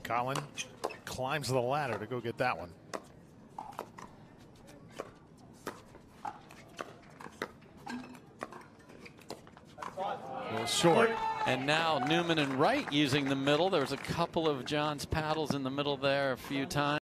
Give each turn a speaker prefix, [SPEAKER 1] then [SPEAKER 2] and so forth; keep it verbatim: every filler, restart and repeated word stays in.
[SPEAKER 1] Colin climbs the ladder to go get that one. A little short.
[SPEAKER 2] And now Newman and Wright using the middle. There was a couple of John's paddles in the middle there a few times.